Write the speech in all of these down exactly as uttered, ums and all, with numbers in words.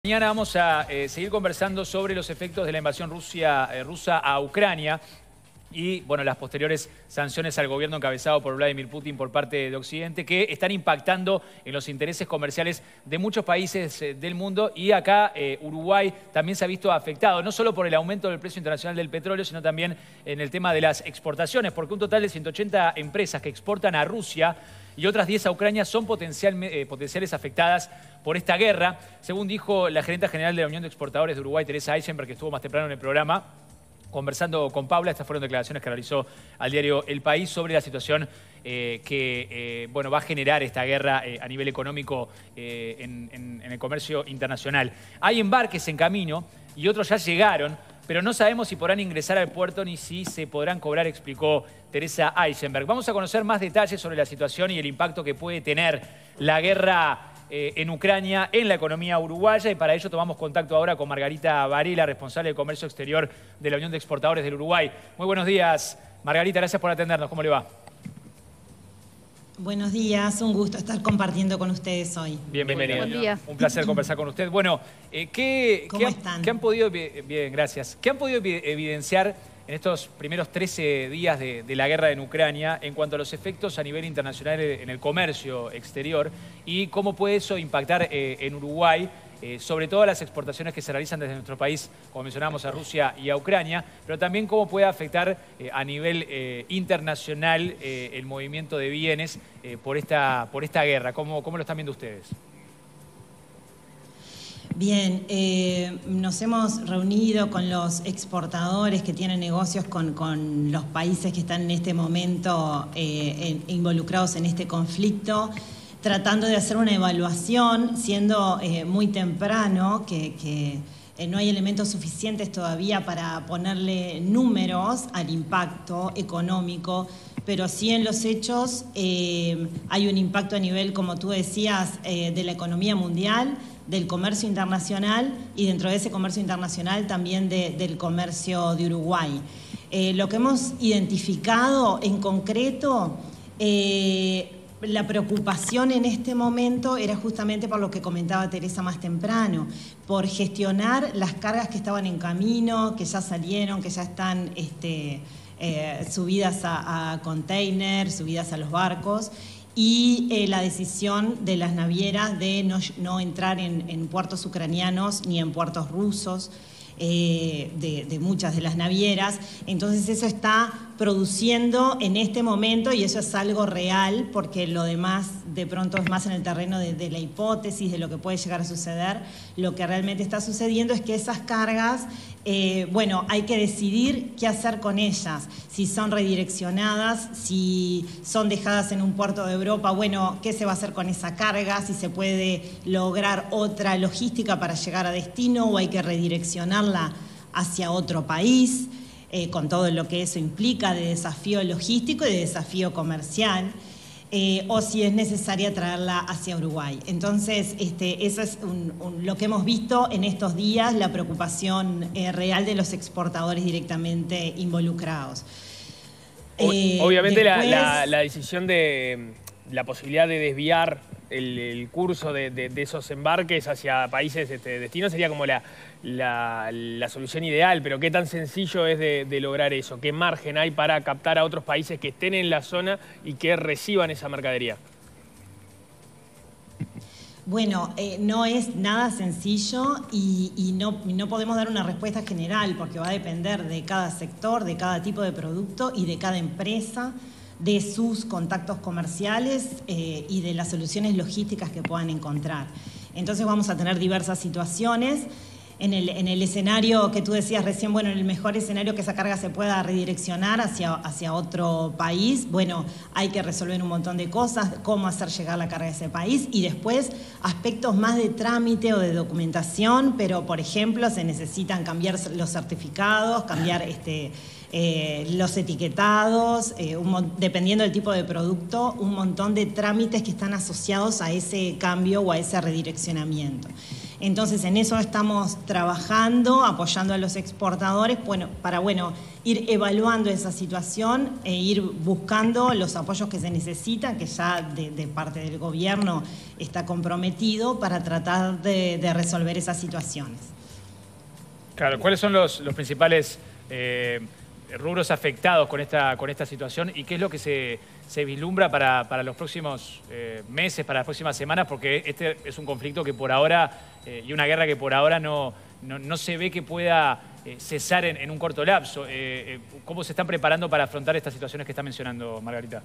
Mañana vamos a eh, seguir conversando sobre los efectos de la invasión Rusia, eh, rusa a Ucrania y bueno, las posteriores sanciones al gobierno encabezado por Vladimir Putin por parte de Occidente, que están impactando en los intereses comerciales de muchos países eh, del mundo. Y acá eh, Uruguay también se ha visto afectado, no solo por el aumento del precio internacional del petróleo, sino también en el tema de las exportaciones, porque un total de ciento ochenta empresas que exportan a Rusia y otras diez a Ucrania son potencial, eh, potenciales afectadas por esta guerra. Según dijo la gerenta general de la Unión de Exportadores de Uruguay, Teresa Eisenberg, que estuvo más temprano en el programa, conversando con Paula, estas fueron declaraciones que realizó al diario El País sobre la situación eh, que eh, bueno, va a generar esta guerra eh, a nivel económico eh, en, en, en el comercio internacional. Hay embarques en camino y otros ya llegaron, pero no sabemos si podrán ingresar al puerto ni si se podrán cobrar, explicó Teresa Eisenberg. Vamos a conocer más detalles sobre la situación y el impacto que puede tener la guerra eh, en Ucrania en la economía uruguaya, y para ello tomamos contacto ahora con Margarita Varela, responsable de Comercio Exterior de la Unión de Exportadores del Uruguay. Muy buenos días, Margarita, gracias por atendernos. ¿Cómo le va? Buenos días, un gusto estar compartiendo con ustedes hoy. Bienvenido. Buen día. Un placer conversar con usted. Bueno, eh, ¿qué, ¿Cómo ¿qué, han, están? ¿qué han podido, bien, gracias, ¿qué han podido evidenciar en estos primeros trece días de, de la guerra en Ucrania en cuanto a los efectos a nivel internacional en el comercio exterior y cómo puede eso impactar eh, en Uruguay, eh, sobre todo las exportaciones que se realizan desde nuestro país, como mencionábamos, a Rusia y a Ucrania, pero también cómo puede afectar eh, a nivel eh, internacional eh, el movimiento de bienes eh, por, esta, por esta guerra? ¿Cómo, cómo lo están viendo ustedes? Bien, eh, nos hemos reunido con los exportadores que tienen negocios con, con los países que están en este momento eh, en, involucrados en este conflicto, tratando de hacer una evaluación, siendo eh, muy temprano, que, que eh, no hay elementos suficientes todavía para ponerle números al impacto económico, pero sí en los hechos eh, hay un impacto a nivel, como tú decías, eh, de la economía mundial, del comercio internacional y dentro de ese comercio internacional también de, del comercio de Uruguay. Eh, lo que hemos identificado en concreto, eh, la preocupación en este momento era justamente por lo que comentaba Teresa más temprano, por gestionar las cargas que estaban en camino, que ya salieron, que ya están este, eh, subidas a, a containers, subidas a los barcos, y eh, la decisión de las navieras de no, no entrar en, en puertos ucranianos ni en puertos rusos, eh, de, de muchas de las navieras. Entonces eso está produciendo en este momento, y eso es algo real, porque lo demás de pronto es más en el terreno de, de la hipótesis, de lo que puede llegar a suceder. Lo que realmente está sucediendo es que esas cargas, eh, bueno, hay que decidir qué hacer con ellas, si son redireccionadas, si son dejadas en un puerto de Europa, bueno, qué se va a hacer con esa carga, si se puede lograr otra logística para llegar a destino o hay que redireccionarla hacia otro país. Eh, con todo lo que eso implica de desafío logístico y de desafío comercial, eh, o si es necesaria traerla hacia Uruguay. Entonces, este, eso es un, un, lo que hemos visto en estos días, la preocupación eh, real de los exportadores directamente involucrados. Eh, Obviamente después, la, la, la decisión de la posibilidad de desviar el, el curso de, de, de esos embarques hacia países este, destino sería como la, la, la solución ideal, pero ¿qué tan sencillo es de, de lograr eso? ¿Qué margen hay para captar a otros países que estén en la zona y que reciban esa mercadería? Bueno, eh, no es nada sencillo y, y no, no podemos dar una respuesta general porque va a depender de cada sector, de cada tipo de producto y de cada empresa, de sus contactos comerciales eh, y de las soluciones logísticas que puedan encontrar. Entonces vamos a tener diversas situaciones. En el, en el escenario que tú decías recién, bueno, en el mejor escenario que esa carga se pueda redireccionar hacia, hacia otro país, bueno, hay que resolver un montón de cosas, cómo hacer llegar la carga a ese país y después aspectos más de trámite o de documentación, pero por ejemplo se necesitan cambiar los certificados, cambiar este, eh, los etiquetados, eh, un, dependiendo del tipo de producto, un montón de trámites que están asociados a ese cambio o a ese redireccionamiento. Entonces, en eso estamos trabajando, apoyando a los exportadores, bueno, para bueno, ir evaluando esa situación e ir buscando los apoyos que se necesitan, que ya de, de parte del gobierno está comprometido para tratar de, de resolver esas situaciones. Claro, ¿cuáles son los, los principales eh, rubros afectados con esta, con esta situación y qué es lo que se, se vislumbra para, para los próximos eh, meses, para las próximas semanas? Porque este es un conflicto que por ahora, eh, y una guerra que por ahora no, no, no se ve que pueda eh, cesar en, en un corto lapso. Eh, eh, ¿Cómo se están preparando para afrontar estas situaciones que está mencionando Margarita?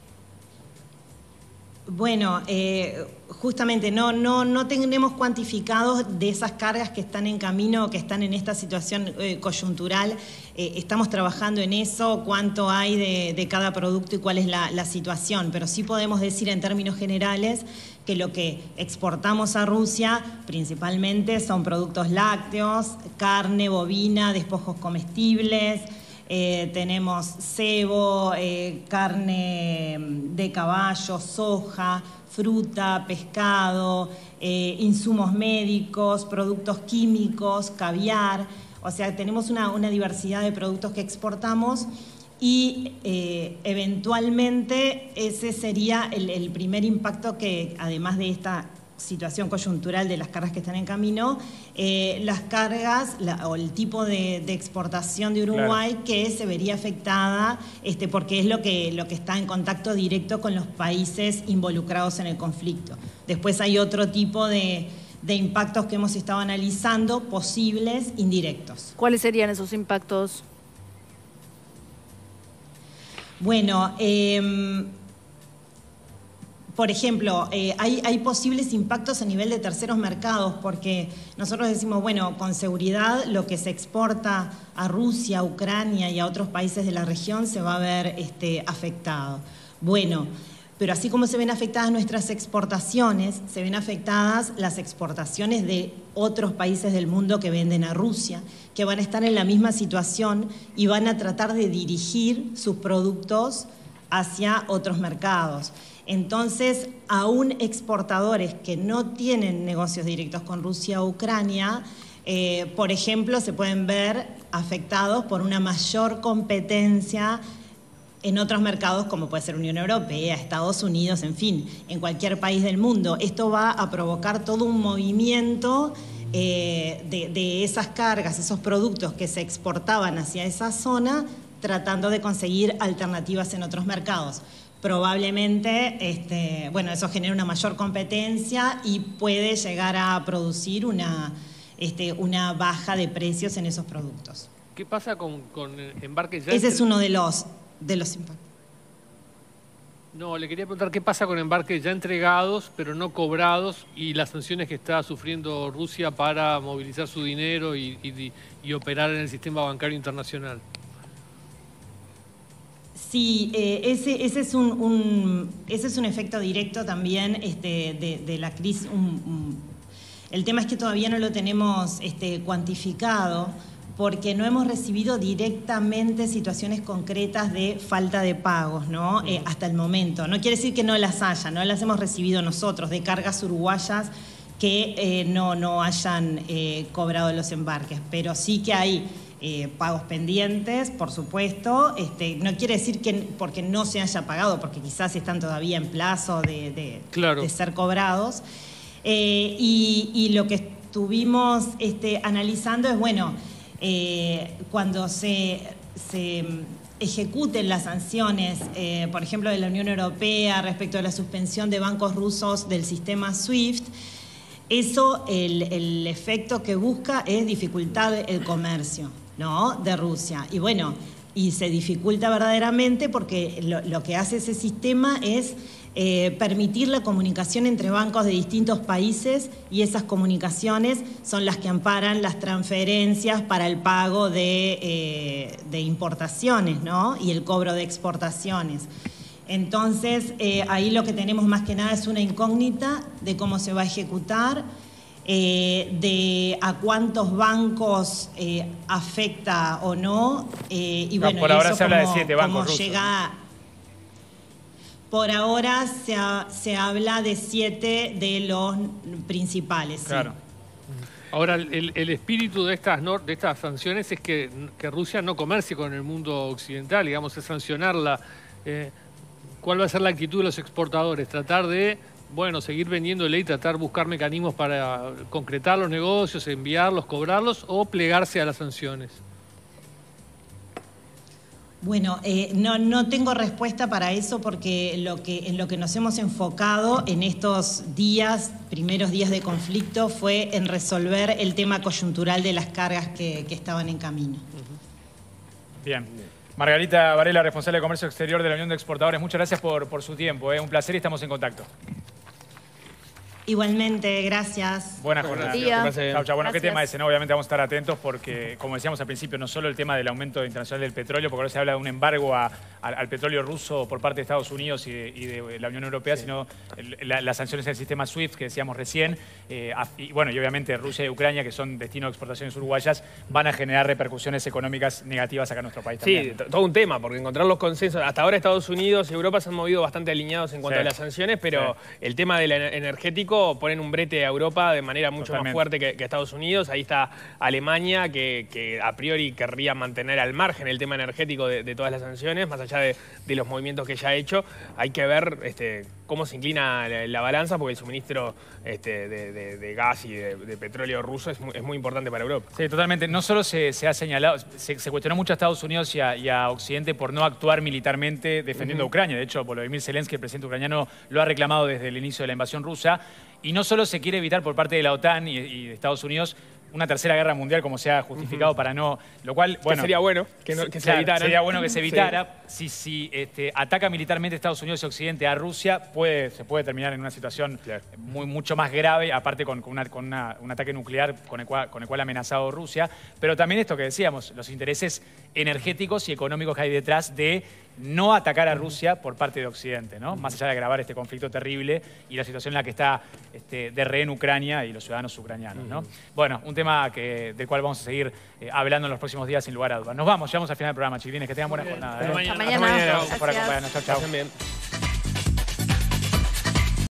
Bueno, eh, justamente no, no, no tenemos cuantificados de esas cargas que están en camino, que están en esta situación eh, coyuntural. Eh, estamos trabajando en eso, cuánto hay de, de cada producto y cuál es la, la situación, pero sí podemos decir en términos generales que lo que exportamos a Rusia principalmente son productos lácteos, carne bovina, despojos comestibles. Eh, tenemos cebo, eh, carne de caballo, soja, fruta, pescado, eh, insumos médicos, productos químicos, caviar. O sea, tenemos una, una diversidad de productos que exportamos y eh, eventualmente ese sería el, el primer impacto que, además de esta situación coyuntural de las cargas que están en camino, eh, las cargas la, o el tipo de, de exportación de Uruguay, claro, que se vería afectada este, porque es lo que, lo que está en contacto directo con los países involucrados en el conflicto. Después hay otro tipo de, de impactos que hemos estado analizando, posibles, indirectos. ¿Cuáles serían esos impactos? Bueno, eh, por ejemplo, eh, hay, hay posibles impactos a nivel de terceros mercados, porque nosotros decimos, bueno, con seguridad lo que se exporta a Rusia, a Ucrania y a otros países de la región se va a ver este, afectado. Bueno, pero así como se ven afectadas nuestras exportaciones, se ven afectadas las exportaciones de otros países del mundo que venden a Rusia, que van a estar en la misma situación y van a tratar de dirigir sus productos hacia otros mercados. Entonces, aún exportadores que no tienen negocios directos con Rusia o Ucrania, eh, por ejemplo, se pueden ver afectados por una mayor competencia en otros mercados como puede ser Unión Europea, Estados Unidos, en fin, en cualquier país del mundo. Esto va a provocar todo un movimiento eh, de, de esas cargas, esos productos que se exportaban hacia esa zona, tratando de conseguir alternativas en otros mercados. Probablemente, este, bueno, eso genera una mayor competencia y puede llegar a producir una, este, una baja de precios en esos productos. ¿Qué pasa con, con embarques ya? Ese es uno de los, de los impactos. No, le quería preguntar qué pasa con embarques ya entregados, pero no cobrados, y las sanciones que está sufriendo Rusia para movilizar su dinero y, y, y operar en el sistema bancario internacional. Sí, eh, ese, ese, es un, un, ese es un efecto directo también este, de, de la crisis. Un, un, el tema es que todavía no lo tenemos este, cuantificado porque no hemos recibido directamente situaciones concretas de falta de pagos, ¿no? Eh, hasta el momento. No quiere decir que no las haya, no las hemos recibido nosotros, de cargas uruguayas que eh, no, no hayan eh, cobrado los embarques, pero sí que hay Eh, pagos pendientes, por supuesto. Este, no quiere decir que porque no se haya pagado, porque quizás están todavía en plazo de, de, claro. de ser cobrados. Eh, y, y lo que estuvimos este, analizando es, bueno, eh, cuando se, se ejecuten las sanciones, eh, por ejemplo, de la Unión Europea respecto a la suspensión de bancos rusos del sistema SWIFT, eso, el, el efecto que busca es dificultar el comercio, ¿no?, de Rusia. Y bueno, y se dificulta verdaderamente porque lo, lo que hace ese sistema es eh, permitir la comunicación entre bancos de distintos países, y esas comunicaciones son las que amparan las transferencias para el pago de, eh, de importaciones, ¿no?, y el cobro de exportaciones. Entonces, eh, ahí lo que tenemos más que nada es una incógnita de cómo se va a ejecutar, eh, de a cuántos bancos eh, afecta o no. Eh, y bueno, no, por y ahora eso se habla como, de siete bancos rusos. Llega, por ahora se, ha, se habla de siete de los principales. Claro. Sí. Ahora, el, el espíritu de estas, no, de estas sanciones es que, que Rusia no comercie con el mundo occidental, digamos, es sancionarla. Eh, ¿Cuál va a ser la actitud de los exportadores? Tratar de, bueno, seguir vendiéndole y tratar de buscar mecanismos para concretar los negocios, enviarlos, cobrarlos, o plegarse a las sanciones. Bueno, eh, no, no tengo respuesta para eso porque lo que, en lo que nos hemos enfocado en estos días, primeros días de conflicto, fue en resolver el tema coyuntural de las cargas que, que estaban en camino. Bien. Margarita Varela, responsable de Comercio Exterior de la Unión de Exportadores, muchas gracias por, por su tiempo. ¿eh? Un placer y estamos en contacto. Igualmente, gracias. Buenas jornadas. Chau, chau. Bueno, Gracias. ¿qué tema ese? ¿no? Obviamente vamos a estar atentos porque, como decíamos al principio, no solo el tema del aumento internacional del petróleo, porque ahora se habla de un embargo a, a, al petróleo ruso por parte de Estados Unidos y de, y de la Unión Europea, sí. sino el, la, las sanciones del sistema SWIFT que decíamos recién. Eh, y bueno, y obviamente Rusia y Ucrania, que son destino de exportaciones uruguayas, van a generar repercusiones económicas negativas acá en nuestro país también. Sí, todo un tema, porque encontrar los consensos. Hasta ahora Estados Unidos y Europa se han movido bastante alineados en cuanto sí. a las sanciones, pero sí. el tema del energético ponen un brete a Europa de manera mucho Totalmente. más fuerte que, que Estados Unidos. Ahí está Alemania, que, que a priori querría mantener al margen el tema energético de, de todas las sanciones, más allá de, de los movimientos que ya ha hecho. Hay que ver este, cómo se inclina la, la balanza, porque el suministro este, de, de, de gas y de, de petróleo ruso es muy, es muy importante para Europa. Sí, totalmente. No solo se, se ha señalado, se, se cuestionó mucho a Estados Unidos y a, y a Occidente por no actuar militarmente defendiendo uh-huh. a Ucrania. De hecho, Volodymyr Zelensky, el presidente ucraniano, lo ha reclamado desde el inicio de la invasión rusa. Y no solo se quiere evitar por parte de la OTAN y, y de Estados Unidos una tercera guerra mundial, como se ha justificado uh-huh. para no... Lo cual, bueno... Que sería bueno que, no, que se claro, evitara. Sería bueno que se evitara. Sí. Si, si este, ataca militarmente Estados Unidos y Occidente a Rusia, puede, se puede terminar en una situación claro. muy, mucho más grave, aparte con, con, una, con una, un ataque nuclear con el, cual, con el cual ha amenazado Rusia. Pero también esto que decíamos, los intereses energéticos y económicos que hay detrás de no atacar a Rusia por parte de Occidente, ¿no? Más allá de agravar este conflicto terrible y la situación en la que está este, de rehén Ucrania y los ciudadanos ucranianos, ¿no? Uh-huh. Bueno, un tema que, del cual vamos a seguir eh, hablando en los próximos días sin lugar a dudas. Nos vamos, llegamos al final del programa, chiquilines, que tengan buena jornada. ¿eh? Hasta mañana. Hasta mañana. Por acompañarnos. Chau, chau.